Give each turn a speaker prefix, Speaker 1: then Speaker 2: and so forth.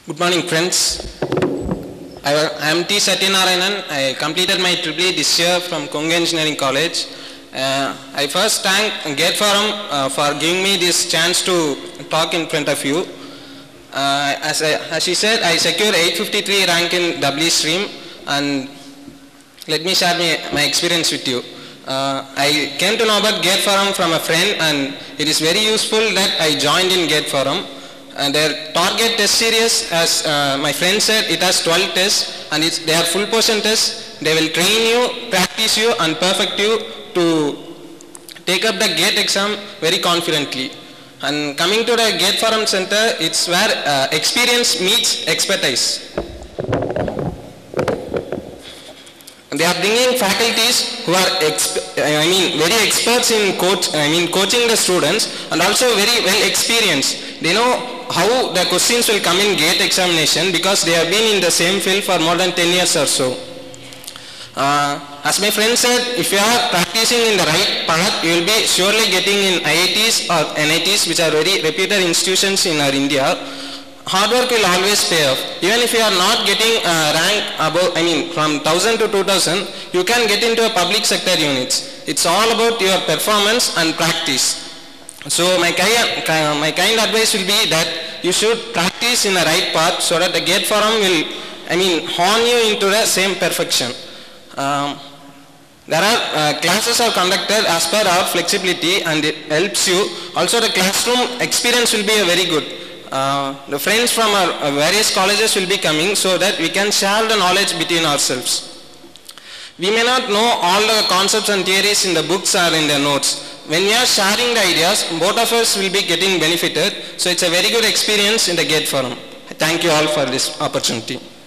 Speaker 1: Good morning, friends. I am T. Satyanarayanan. I completed my EEE this year from Konga Engineering College. I first thank GATE Forum for giving me this chance to talk in front of you. As she said, I secured 853 rank in W stream, and let me share my experience with you. I came to know about GATE Forum from a friend, and it is very useful that I joined in GATE Forum. And their target test series, as my friend said, it has 12 tests, and they are full portion tests. They will train you, practice you, and perfect you to take up the GATE exam very confidently. And coming to the GATE Forum Center, it's where experience meets expertise. They are bringing faculties who are very experts in coaching the students, and also very well experienced. They know how the questions will come in GATE examination because they have been in the same field for more than 10 years or so. As my friend said, if you are practicing in the right path, you will be surely getting in IITs or NITs, which are very reputed institutions in our India. Hard work will always pay off. Even if you are not getting a rank above, from 1000 to 2000, you can get into a public sector units. It's all about your performance and practice. So my kind advice will be that you should practice in the right path so that the GATE Forum will, hone you into the same perfection. There are classes are conducted as per our flexibility, and it helps you. Also the classroom experience will be very good. The friends from our various colleges will be coming so that we can share the knowledge between ourselves. We may not know all the concepts and theories in the books or in the notes. When we are sharing the ideas, both of us will be getting benefited. So it's a very good experience in the GATE Forum. Thank you all for this opportunity.